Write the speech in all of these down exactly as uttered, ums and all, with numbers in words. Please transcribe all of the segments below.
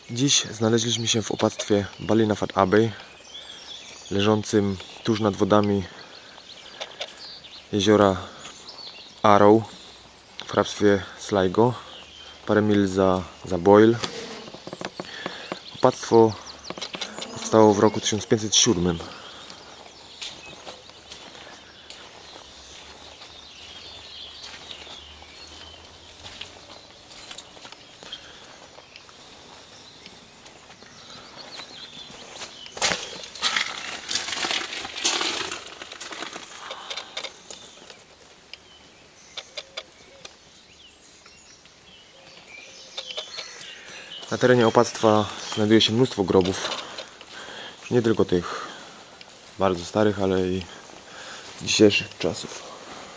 Dziś znaleźliśmy się w opactwie Ballindoon Abbey, leżącym tuż nad wodami jeziora Arrow w hrabstwie Sligo, parę mil za, za Boyle. Opactwo powstało w roku tysiąc pięćset siódmym. Na terenie opactwa znajduje się mnóstwo grobów, nie tylko tych bardzo starych, ale i dzisiejszych czasów.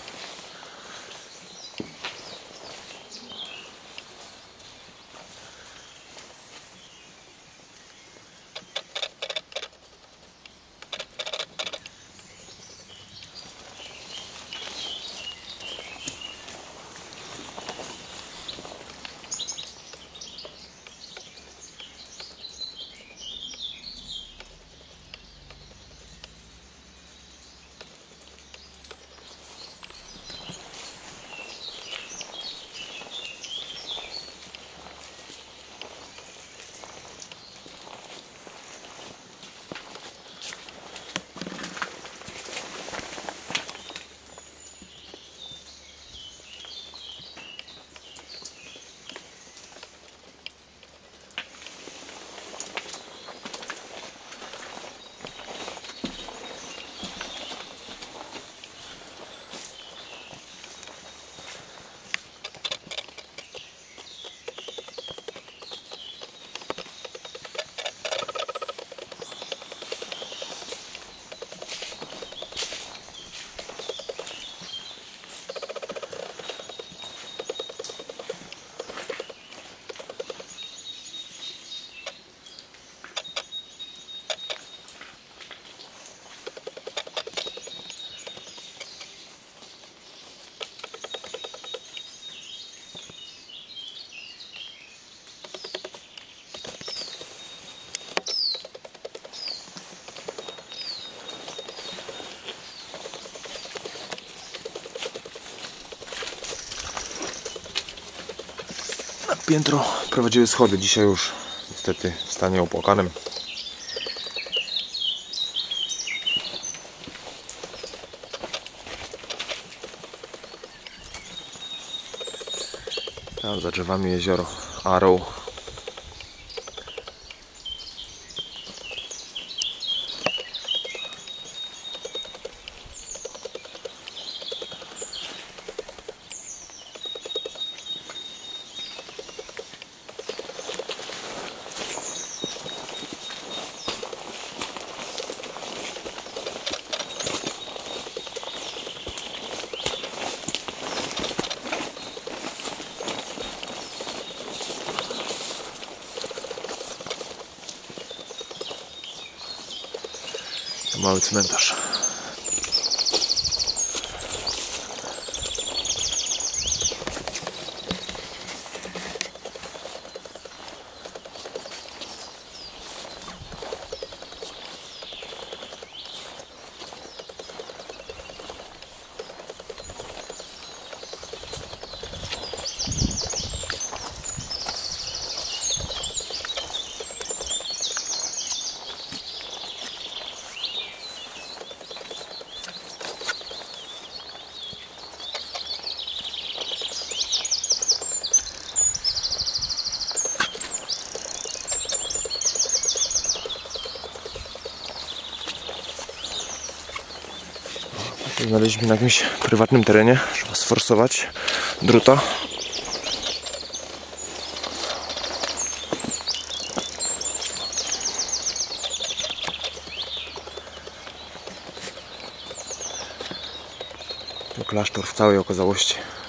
Piętro prowadziły schody, dzisiaj już niestety w stanie opłakanym. Tam za drzewami jezioro Arrow. Mały cmentarz. Znaleźliśmy na jakimś prywatnym terenie. Trzeba sforsować druta. To klasztor w całej okazałości.